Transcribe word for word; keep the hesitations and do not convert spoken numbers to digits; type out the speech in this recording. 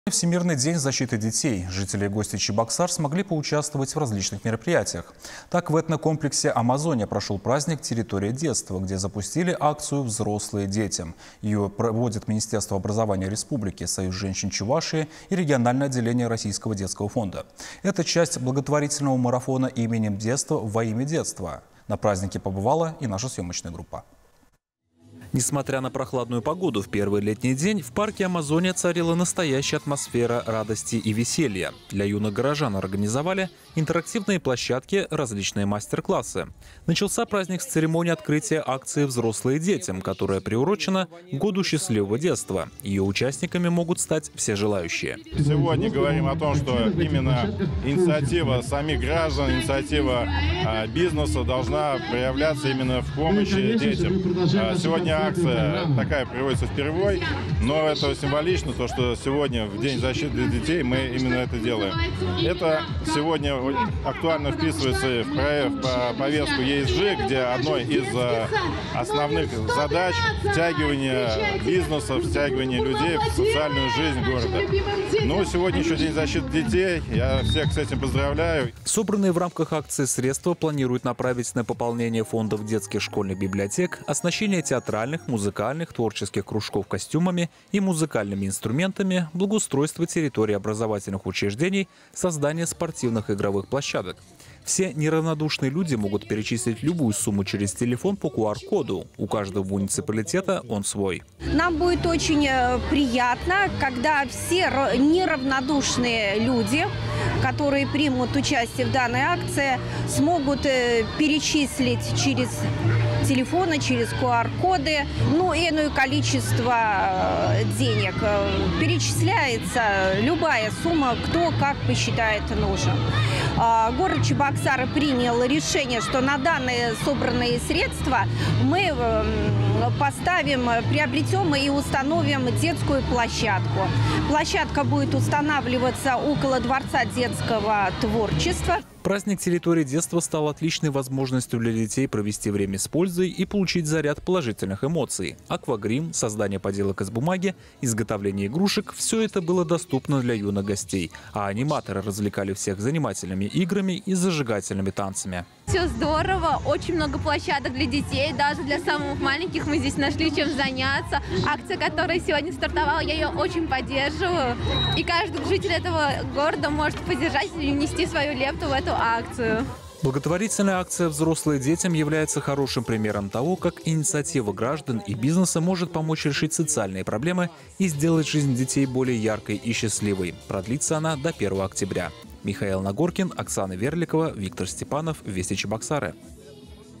Всемирный день защиты детей. Жители и гости Чебоксар смогли поучаствовать в различных мероприятиях. Так, в этнокомплексе «Амазония» прошел праздник «Территория детства», где запустили акцию «Взрослые детям». Ее проводит Министерство образования Республики, Союз женщин Чувашии и региональное отделение Российского детского фонда. Это часть благотворительного марафона именем детства во имя детства. На празднике побывала и наша съемочная группа. Несмотря на прохладную погоду, в первый летний день в парке «Амазония» царила настоящая атмосфера радости и веселья. Для юных горожан организовали интерактивные площадки, различные мастер-классы. Начался праздник с церемонии открытия акции «Взрослые детям», которая приурочена к году счастливого детства. Ее участниками могут стать все желающие. Сегодня говорим о том, что именно инициатива самих граждан, инициатива а, бизнеса должна проявляться именно в помощи детям. А, сегодня акция такая проводится впервые, но это символично, то, что сегодня, в День защиты детей, мы именно это делаем. Это сегодня актуально вписывается в повестку и эс джи, где одной из основных задач втягивание бизнеса, втягивание людей в социальную жизнь города. Ну, сегодня еще День защиты детей, я всех с этим поздравляю. Собранные в рамках акции средства планируют направить на пополнение фондов детских школьных библиотек, оснащение театральных, музыкальных, творческих кружков костюмами и музыкальными инструментами, благоустройство территории образовательных учреждений, создание спортивных игровых площадок. Все неравнодушные люди могут перечислить любую сумму через телефон по ку ар коду. У каждого муниципалитета он свой. Нам будет очень приятно, когда все неравнодушные люди, которые примут участие в данной акции, смогут перечислить через телефоны, через ку ар коды, ну, иное количество денег. Перечисляется любая сумма, кто как посчитает нужным. Город Чебоксары принял решение, что на данные собранные средства мы поставим, приобретем и установим детскую площадку. Площадка будет устанавливаться около Дворца детского творчества. Праздник территории детства стал отличной возможностью для детей провести время с пользой и получить заряд положительных эмоций. Аквагрим, создание поделок из бумаги, изготовление игрушек – все это было доступно для юных гостей. А аниматоры развлекали всех занимательными играми и зажигательными танцами. Все здорово, очень много площадок для детей, даже для самых маленьких мы здесь нашли чем заняться. Акция, которая сегодня стартовала, я ее очень поддерживаю. И каждый житель этого города может поддержать и внести свою лепту в эту акцию. Благотворительная акция «Взрослые детям» является хорошим примером того, как инициатива граждан и бизнеса может помочь решить социальные проблемы и сделать жизнь детей более яркой и счастливой. Продлится она до первого октября. Михаил Нагоркин, Оксана Верликова, Виктор Степанов, Вести Чебоксары.